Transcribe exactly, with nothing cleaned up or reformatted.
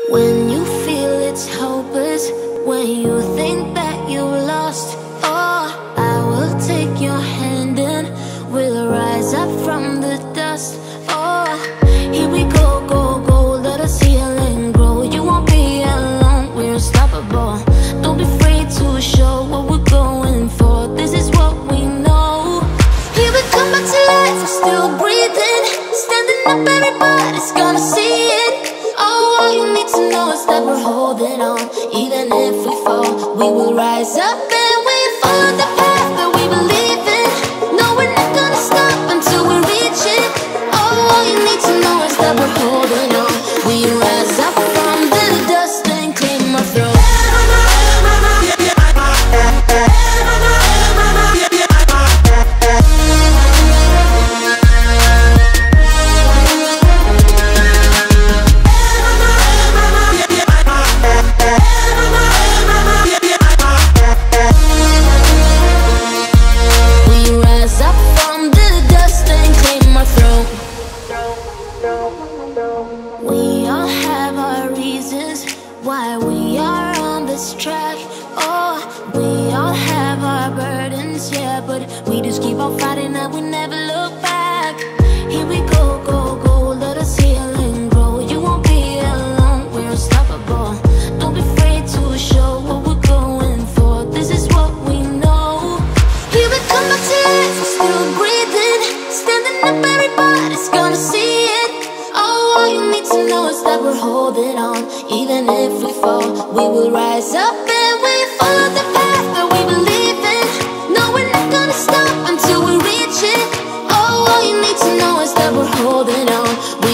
When you feel it's hopeless, when you think that you lost, oh, I will take your hand and we'll rise up from the dust. Oh, here we go, go, go, let us heal and grow. You won't be alone, we're unstoppable. Don't be afraid to show what we're going for. This is what we know. Here we come back to life, we're still breathing. Standing up, everybody's gonna see it. Oh, all you need to know is that we're holding on. Even if we fall, we will rise up and we follow the path that we believe in. No, we're not gonna stop until we reach it. Oh, all you need to know is that we're holding on. We rise up from the dust and claim our throne. We all have our reasons why we are on this track. Oh, we all have our burdens, yeah, but we just keep on fighting and we never look back. Here we go, go, go, let us heal and grow. You won't be alone, we're unstoppable. Don't be afraid to show what we're going for. This is what we know. Here we come back to life, we're still breathing. Standing up, everybody's gonna see it. All you need to know is that we're holding on. Even if we fall, we will rise up and we follow the path that we believe in. No, we're not gonna stop until we reach it. Oh, all you need to know is that we're holding on.